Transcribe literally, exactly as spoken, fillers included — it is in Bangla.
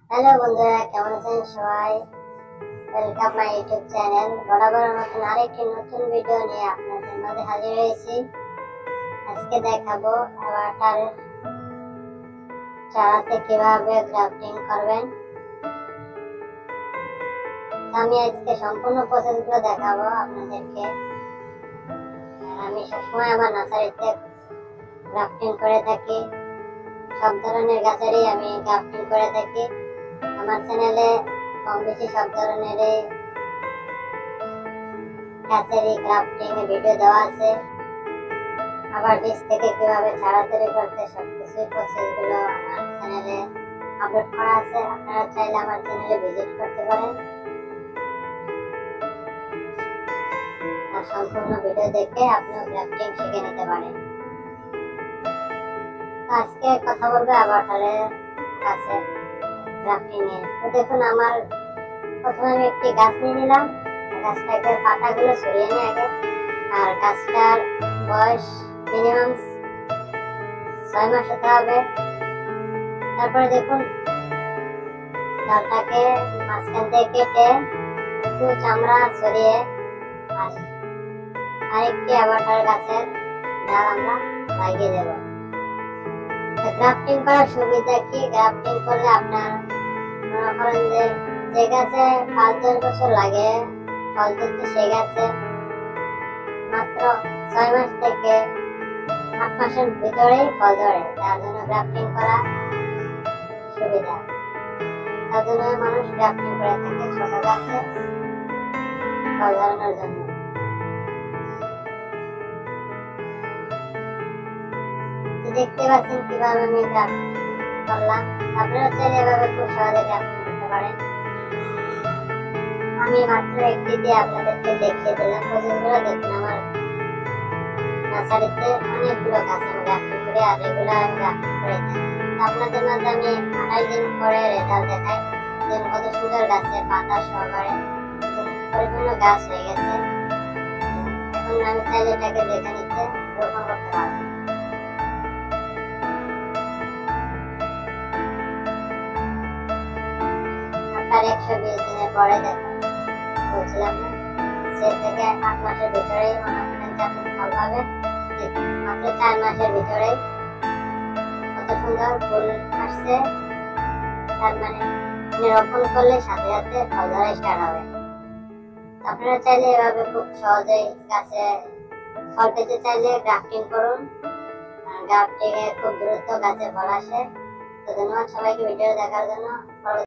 হ্যালো বন্ধুরা, কেমন আছেন সবাই? Welcome my YouTube channel. বরাবর মতন আরেকটি নতুন ভিডিও নিয়ে আপনাদের মাঝে হাজির হয়েছি। আজকে দেখাবো অ্যাভাটার চারাতে কিভাবে গ্রাফটিং করবেন। আমি আজকে সম্পূর্ণ প্রসেসগুলো দেখাবো আপনাদেরকে। আমি সবসময় আমার নার্সারিতে গ্রাফটিং করে থাকি, সব ধরনের গাছেরই আমি গ্রাফটিং করে থাকি। আমার চ্যানেলে কম বেশি সব ধরনের গাছেরই গ্রাফটিং ভিডিও দেওয়া আছে। আবার বীজ থেকে কিভাবে চারা তৈরি করতে সবকিছুই প্রসেসগুলো আমার চ্যানেলে আপলোড করা আছে। আপনারা চাইলে আমার চ্যানেলে ভিজিট করতে পারেন আর সম্পূর্ণ ভিডিও দেখে আপনিও গ্রাফটিং শিখে নিতে পারেন। আজকে কথা বলবো অ্যাভাটারের গাছের গ্রাফটিং নিয়ে। তো দেখুন, আমার প্রথমে আমি একটি গাছ নিয়ে নিলাম। গাছটাকে পাতাগুলো সরিয়ে নিয়ে আগে, আর গাছটার বয়স মিনিমাম ছয় মাস হতে হবে। তারপরে দেখুন, ডালটাকে মাঝখান থেকে কেটে একটু চামড়া সরিয়ে আরেকটি অ্যাভাটার গাছের ডাল আমরা লাগিয়ে দেব। গ্রাফটিং করার সুবিধা কি? গ্রাফটিং করলে আপনার মনে করেন যে যে গাছে পাঁচ দশ বছর লাগে ফল ধরতে, সেই গাছে মাত্র ছয় মাস থেকে আট মাসের ভিতরেই ফল ধরে। তার জন্য গ্রাফটিং করা সুবিধা, তার জন্য মানুষ গ্রাফটিং করে থাকে ছোট গাছে ফল ধরানোর জন্য। দেখতে পাচ্ছেন কিভাবে আমি গ্রাফটিং করলাম। আপনারা চাইলে এভাবে খুব সহজে গ্রাফটিং করতে পারেন। আমি মাত্র একটি দিয়ে আপনাদেরকে দেখিয়ে দিলাম। প্রসেসগুলো দেখুন, আমার নার্সারিতে অনেকগুলো গাছ আমি গ্রাফটিং করি, আর রেগুলার আমি গ্রাফটিং করে থাকি। আপনাদের মাঝে আমি আঠাশ দিন পরে রেজাল্ট দেখাই। দেখুন কত সুন্দর গাছে পাতা সহকারে পরিপূর্ণ গাছ হয়ে গেছে। এখন আমি চাইলে এটাকে যেখানে ইচ্ছে রোপণ করতে পারবো। আপনার একশো বিশ দিনের পরে দেখুন, বলছিলাম না, সে থেকে আট মাসের ভিতরেই মনে করেন যে আপনি ফল পাবেন। মাত্র চার মাসের ভিতরেই কত সুন্দর ফুল আসছে। তার মানে রোপণ করলে সাথে সাথে ফল ধরা স্টার্ট হবে। আপনারা চাইলে এভাবে খুব সহজেই গাছে ফল পেতে চাইলে গ্রাফটিং করুন। গ্রাফটিং এ খুব দ্রুত গাছে ফল আসে। তো ধন্যবাদ সবাইকে ভিডিও দেখার জন্য।